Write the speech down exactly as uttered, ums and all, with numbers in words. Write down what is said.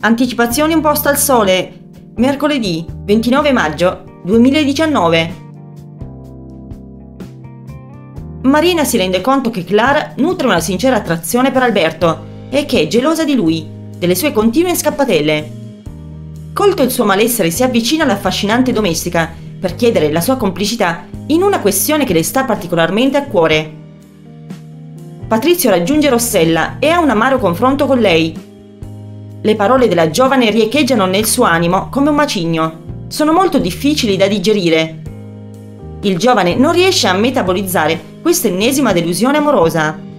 Anticipazioni un posto al sole. Mercoledì ventinove maggio duemiladiciannove. Marina si rende conto che Clara nutre una sincera attrazione per Alberto e che è gelosa di lui, delle sue continue scappatelle. Colto il suo malessere, si avvicina all'affascinante domestica per chiedere la sua complicità in una questione che le sta particolarmente a cuore. Patrizio raggiunge Rossella e ha un amaro confronto con lei. Le parole della giovane riecheggiano nel suo animo come un macigno. Sono molto difficili da digerire. Il giovane non riesce a metabolizzare questa ennesima delusione amorosa.